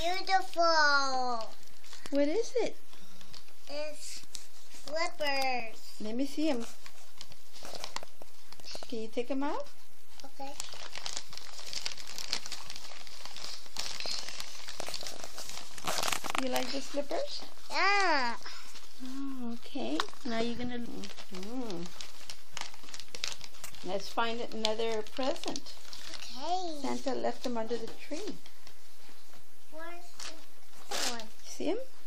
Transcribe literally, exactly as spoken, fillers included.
beautiful. What is it? It's slippers. Let me see them. Can you take them out? Okay. You like the slippers? Yeah. Oh, okay. Now you're gonna. Mm. Let's find another present. Okay. Santa left them under the tree. Where's the other one? See him?